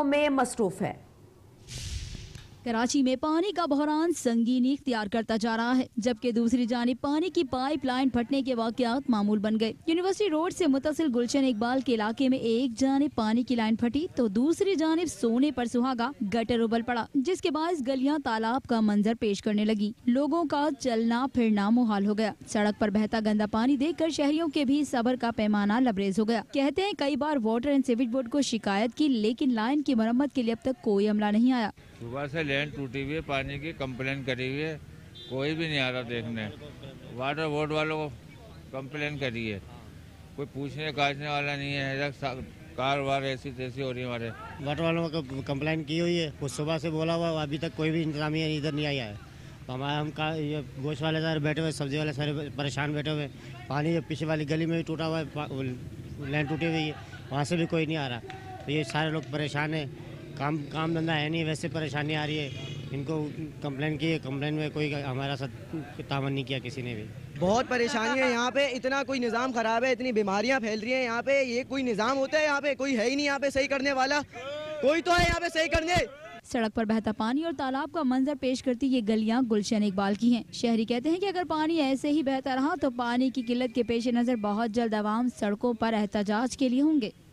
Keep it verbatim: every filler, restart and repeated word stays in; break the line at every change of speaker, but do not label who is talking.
में मसरूफ है।
कराची में पानी का बहरान संगीनी इख्तियार करता जा रहा है, जबकि दूसरी जानिब पानी की पाइपलाइन फटने के वाकयात मामूल बन गए। यूनिवर्सिटी रोड से मुतसिल गुलशन इकबाल के इलाके में एक जानिब पानी की लाइन फटी तो दूसरी जानिब सोने पर सुहागा गटर उबल पड़ा, जिसके बाद गलियां तालाब का मंजर पेश करने लगी। लोगों का चलना फिरना मुहाल हो गया। सड़क पर बहता गंदा पानी देखकर शहरियों के भी सब्र का पैमाना लबरेज हो गया। कहते हैं कई बार वाटर एंड सीवेज बोर्ड को शिकायत की, लेकिन लाइन की मरम्मत के लिए अब तक कोई अमला नहीं आया।
सुबह से लाइन टूटी हुई है, पानी की कंप्लेन करी हुई है, कोई भी नहीं आ रहा देखने। वाटर बोर्ड वालों को कंप्लेन करी है, कोई पूछने काटने वाला नहीं है। कार वार ऐसी तैसी हो रही है। हमारे
वाटर वालों को कंप्लेन की हुई है, वो सुबह से बोला हुआ, अभी तक कोई भी इंतजामिया इधर नहीं आया है। तो हमारे हम का ये गोश्त वाले सारे बैठे हुए, सब्जी वाले सारे परेशान बैठे हुए। पानी पीछे वाली गली में भी टूटा हुआ है, लाइन टूटी हुई है, वहाँ से भी कोई नहीं आ रहा। तो ये सारे लोग परेशान हैं। काम काम धंधा है नहीं, वैसे परेशानी आ रही है। इनको कंप्लेन की है, कंप्लेन में कोई हमारा साथ तावन नहीं किया किसी ने भी।
बहुत परेशानी है यहाँ पे, इतना कोई निज़ाम ख़राब है, इतनी बीमारियाँ फैल रही हैं यहाँ पे। ये कोई निज़ाम होता है यहाँ पे? कोई है ही नहीं यहाँ पे सही करने वाला। कोई तो है यहाँ पे सही करने।
सड़क पर बहता पानी और तालाब का मंजर पेश करती ये गलियां गुलशन इकबाल की हैं। शहरी कहते हैं कि अगर पानी ऐसे ही बहता रहा तो पानी की किल्लत के पेश नज़र बहुत जल्द आवाम सड़कों पर एहतजाज के लिए होंगे।